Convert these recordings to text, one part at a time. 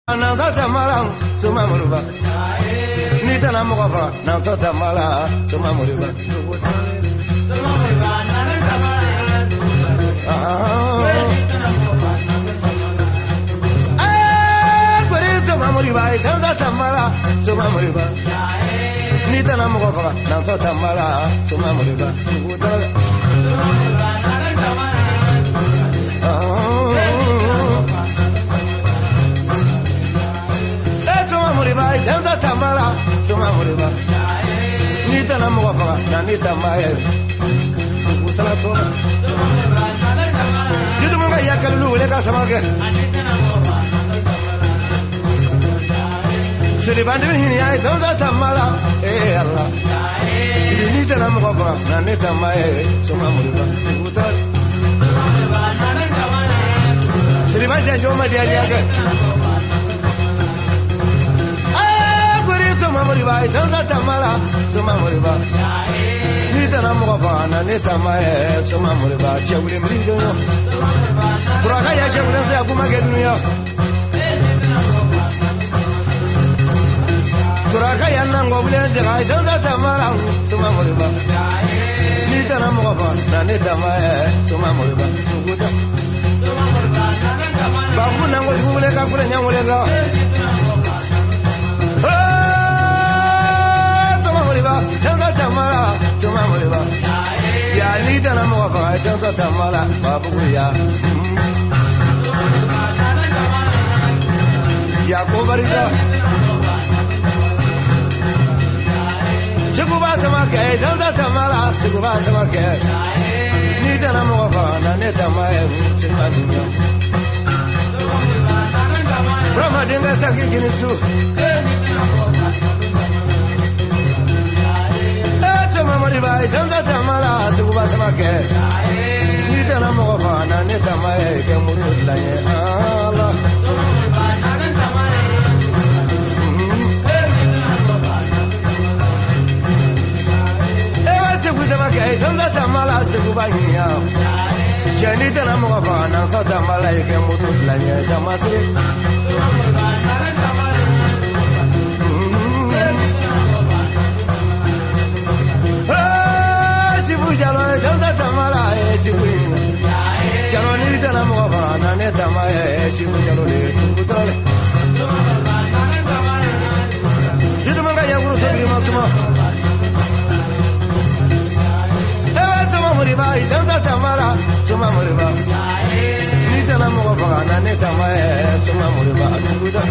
Nanza tamala suma muriba ni tana mogafa nanza tamala suma muriba suma muriba nanza tamala suma muriba ni tana mogafa nanza tamala suma muriba Janza tamala, suma muriba. Nita na mogafa, na nita mae. Utala tona. Jitu munga yakalu lega samake. Sili bandu hini ay janza tamala, Allah. Nita na mogafa, na nita mae, suma muriba. Utala. Sili bandu joma dia dia. Suma muriba, janza tamala, suma muriba. Ni tana mogafa, na ni tamae, suma muriba. Chewule mrindo yo. Turaka ya chewule se akuma gednu yo. Turaka ya nango bule jega, janza tamala, suma muriba. Ni tana mogafa, na ni tamae, suma muriba. Babu nango bule kakule nyangule ga. Janza tamala, suma muriba. Ya ni tana mogafa, janza tamala, babu ya. Ya kobarida. Sikuba sama ke, janza tamala, sikuba sama ke. Ni tana mogafa, na ni tamae, sima dunya. Brahma dinga saki ginisu. Muriba, janza tamala, sikuba samake. Ni tana mogafa, na ni tamae, ke muru laye Allah. Sikuba samake, janza tamala, sikuba hiya. Jani tana mogafa, na tamala, ke muru laye damasri. Jalo janza tamala sibu jalo ni tana mogafa na ne tamae sibu jalo le kutrale jitu manga ya guru sobri matuma tama muriba janza tamala tuma muriba ni tana mogafa na ne tamae tuma muriba kuda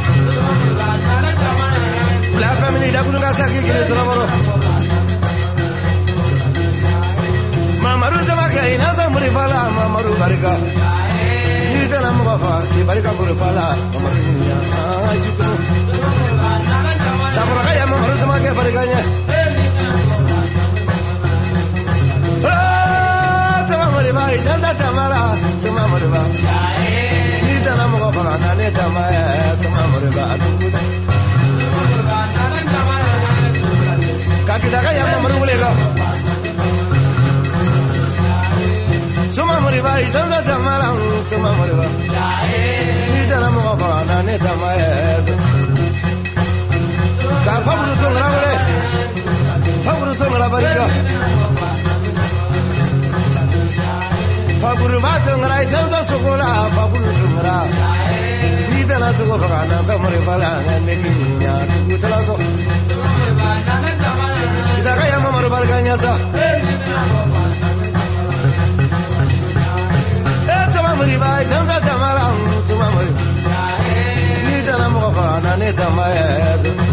la family da kunga saki kile zoro Mamaru zamaka inaza murifala mamaru barika ni tana mogafa ni barika murifala mamaru dunia jitu sabra kaya mamaru zamaka barikanya tama muriba janza tamala tama muriba ni tana mogafa na ne tamae tama muriba atukuda kakitaka ya mamaru lega Suma muriba, janza tamala, suma muriba. Ni tana mogafa, na ne tamae. Ka fabru tongra bole, fabru tongra barika. Fabru ba tongra, janza sokola, fabru tongra. Ni tana sokola, na sa muriba la, ne kinya, tutala so. Kita kaya mamaru barkanya sa. Muriba, janza tamala, tuma muriba. Ni tana mogafa, na ne tamae.